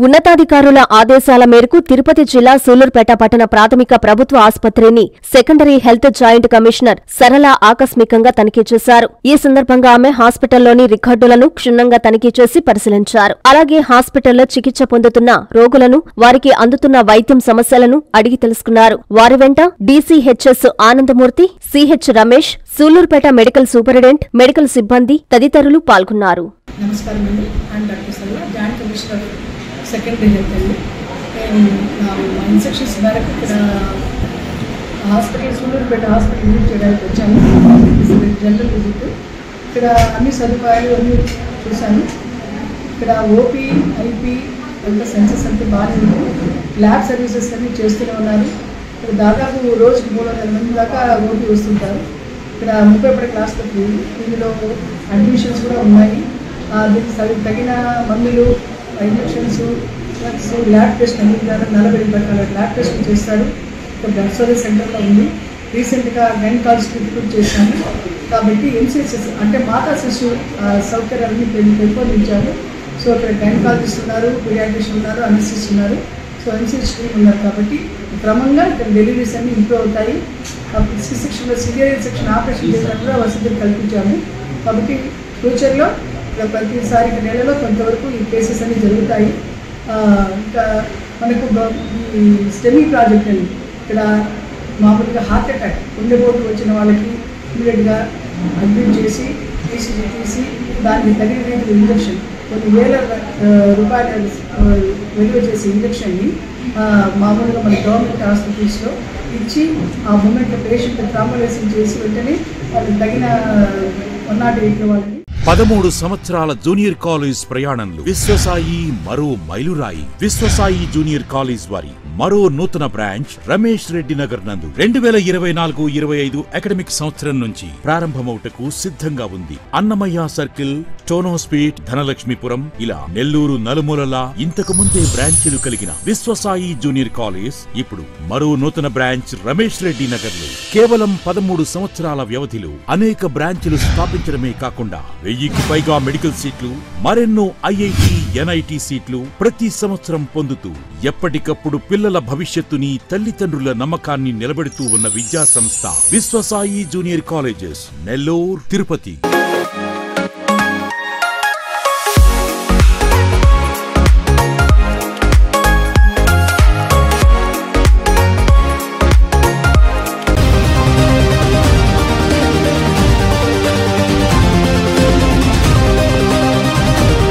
ఉన్నతాధికారుల ఆదేశాల మేరకు తిరుపతి జిల్లా సూలూరుపేట పట్టణ ప్రాథమిక ప్రభుత్వ ఆసుపత్రిని సెకండరీ హెల్త్ జాయింట్ కమిషనర్ సరళ ఆకస్మికంగా తనిఖీ చేశారు. ఈ సందర్భంగా ఆమె హాస్పిటల్లోని రికార్డులను క్షుణ్ణంగా తనిఖీ చేసి పరిశీలించారు. అలాగే హాస్పిటల్లో చికిత్స పొందుతున్న రోగులను, వారికి అందుతున్న వైద్యం సమస్యలను అడిగి తెలుసుకున్నారు. వారి వెంట DCHS Anandamurthy, CH Ramesh, Sullurupeta medical superintendent, medical సిబ్బంది తదితరులు పాల్గొన్నారు. నమస్కారం అండి. And doctor Sarala, joint commissioner secondary health అండి. నేను మా ఇన్స్ట్రక్షన్స్ మేరకు ఇక్కడ హాస్పిటల్ సూలూరుపేట హాస్పిటల్ విజిట్ చేయడానికి వచ్చాను. General visit. ఇక్కడ అన్ని సదుపాయాలు అన్నీ చూశాను. ఇక్కడ ఓపీ, ఐపీ అంతా సెన్సెస్ అంతా బాగానే ఉంది. ల్యాబ్ సర్వీసెస్ అన్నీ చేస్తూనే ఉన్నారు. ఇక్కడ దాదాపు రోజుకి 300 మంది దాకా ఓపీ వస్తుంటారు. ఇక్కడ 30 పడకల ఆసుపత్రి, ఇందులో అడ్మిషన్స్ కూడా ఉన్నాయి. దీనికి తగిన మందులు, ఇంజక్షన్స్, డ్రగ్స్, ల్యాబ్ టెస్ట్ అన్ని 40 రకాల ల్యాబ్ టెస్ట్లు చేస్తారు. ఇక్కడ బ్లడ్ సర్వీస్ సెంటర్లో ఉంది. రీసెంట్గా గైనకాలజిస్ట్ చేశాను. కాబట్టి ఎంసీహెచ్ఎస్ అంటే మాతా శిశు సౌకర్యాన్ని పెంపొందించారు. సో ఇక్కడ గైనకాలజిస్ట్ ఉన్నారు, పీడియాట్రిషియన్ ఉన్నారు, అనస్థిస్ట్ ఉన్నారు. సో ఎంసీహెచ్ టీమ్ ఉన్నారు. కాబట్టి క్రమంగా ఇక్కడ డెలివరీస్ అన్నీ ఇంప్రూవ్ అవుతాయి. సి సెక్షన్లో సిజేరియన్ సెక్షన్ ఆపరేషన్ చేయడానికి కూడా వసతులు కల్పించాము. కాబట్టి ఫ్యూచర్లో ప్రతిసారి నెలలో కొంతవరకు ఈ కేసెస్ అన్నీ జరుగుతాయి. ఇంకా మనకు ఈ స్టెమీ ప్రాజెక్ట్ అని ఇక్కడ మామూలుగా హార్ట్ అటాక్, గుండెపోటు వచ్చిన వాళ్ళకి ఇమీడియట్గా అడ్మిట్ చేసి తీసి దానికి తగిన రీతిలో ఇంజక్షన్ కొన్ని వేల రూపాయల విలువ చేసే ఇంజక్షన్ని మామూలుగా మన గవర్నమెంట్ హాస్పిటల్స్లో ఇచ్చి ఆ మూమెంట్లో పేషెంట్ ట్రామలైజింగ్ చేసి వెంటనే వాళ్ళకి తగిన 108 వాళ్ళని 13 సంవత్సరాల జూనియర్ కాలేజ్ ప్రయాణంలో విశ్వసాయి మరో మైలురాయి. విశ్వసాయి జూనియర్ కాలేజ్ వారి మరో నూతన బ్రాంచ్ రమేష్ రెడ్డి నగర్ నందు 2024-25 అకాడమిక్ సంవత్సరం నుంచి ప్రారంభమవుటకు సిద్ధంగా ఉంది. అన్నమయ్య సర్కిల్, టోనోస్పీట్, ధనలక్ష్మీపురం ఇలా నెల్లూరు నలుమూలలా ఇంతకు ముందే బ్రాంచీలు కలిగిన విశ్వసాయి జూనియర్ కాలేజ్ ఇప్పుడు మరో నూతన బ్రాంచ్ రమేష్ రెడ్డి నగర్ లో కేవలం 13 సంవత్సరాల వ్యవధిలో అనేక బ్రాంచీలు స్థాపించడమే కాకుండా 1000కి పైగా మెడికల్ సీట్లు, మరెన్నో ఐఐటి, ఎన్ఐటి సీట్లు ప్రతి సంవత్సరం పొందుతూ ఎప్పటికప్పుడు పిల్లల భవిష్యత్తుని, తల్లిదండ్రుల నమ్మకాన్ని నిలబెడుతూ ఉన్న విద్యా సంస్థ విశ్వసాయి జూనియర్ కాలేజెస్, నెల్లూరు, తిరుపతి.